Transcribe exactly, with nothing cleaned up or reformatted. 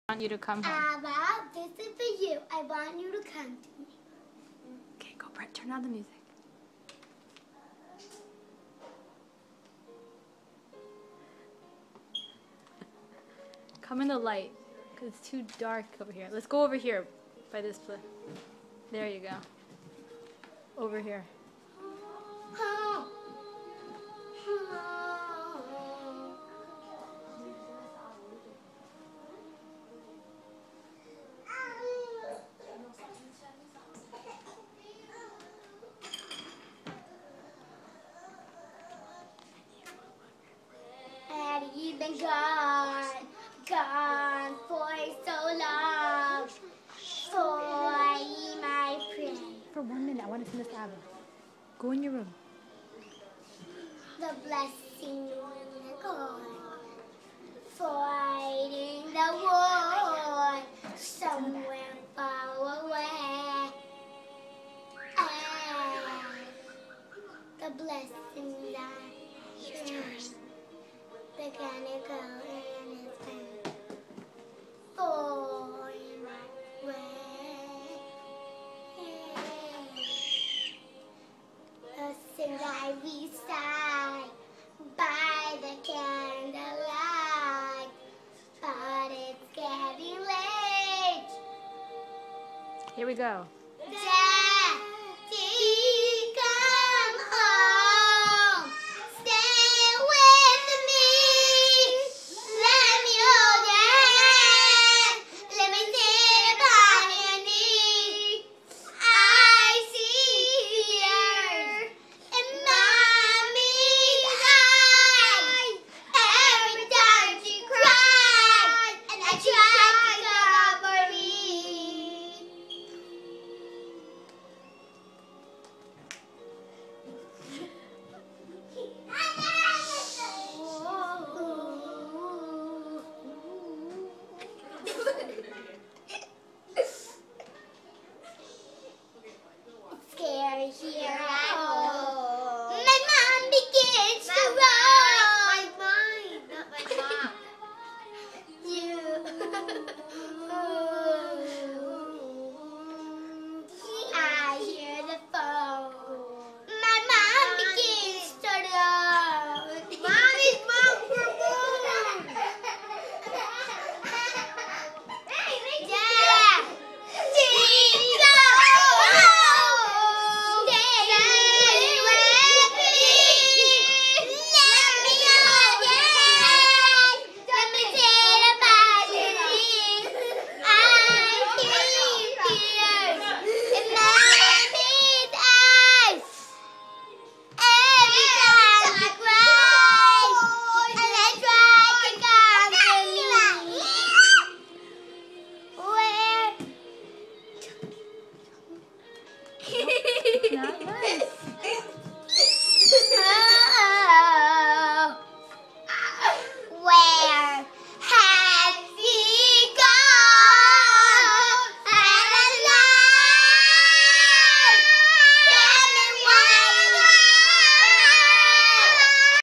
I want you to come home. Abba, this is for you. I want you to come to me. Okay, go, Brett. Turn on the music. Come in the light, because it's too dark over here. Let's go over here by this place. There you go. Over here. You've been gone, gone for so long, for my prayer. For one minute, I want to sing this Abba. Go in your room. The blessing of God, fighting the war somewhere far away. Ah, the blessing that is yours. The mechanical in his hand for my way. The sing I beside by the candlelight, but it's getting late. Here we go.